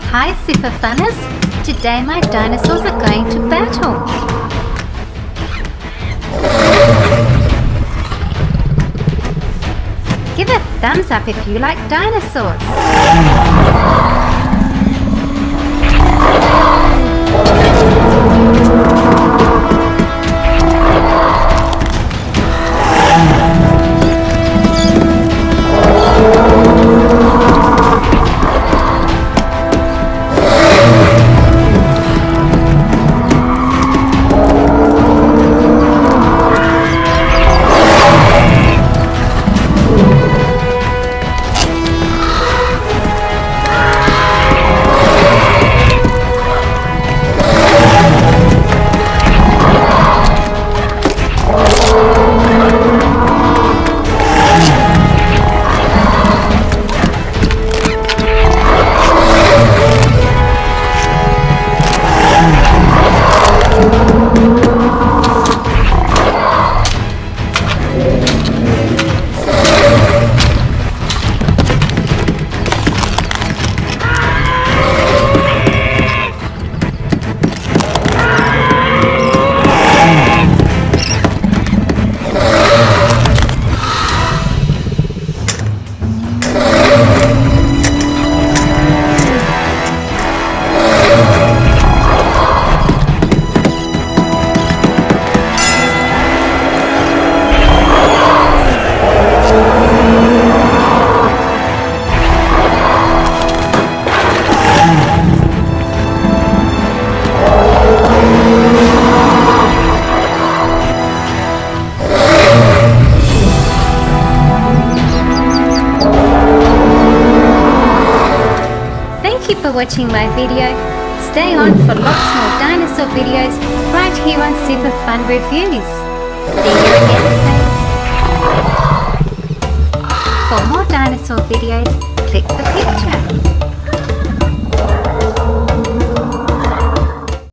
Hi Super Funners! Today my dinosaurs are going to battle. Give a thumbs up if you like dinosaurs. Thank you for watching my video. Stay on for lots more dinosaur videos right here on SuperFunReviews. See you again soon. For more dinosaur videos,